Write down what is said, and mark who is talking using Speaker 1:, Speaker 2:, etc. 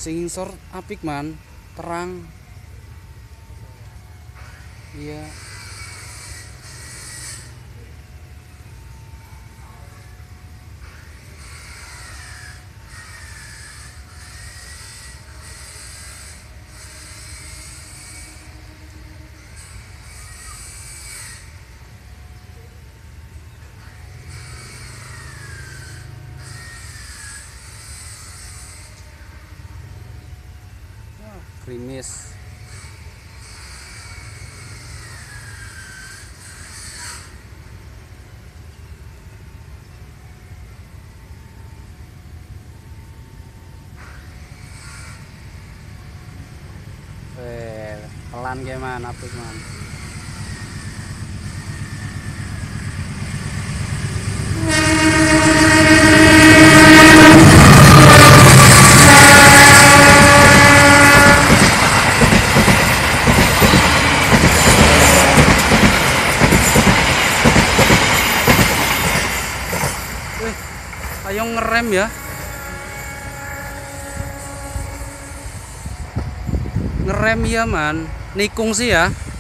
Speaker 1: Sing ngisor apik man, terang. Iya. Krimis. Pelan gimana apik man. Ayo ngerem ya. Ngerem ya man. Nikung sih ya.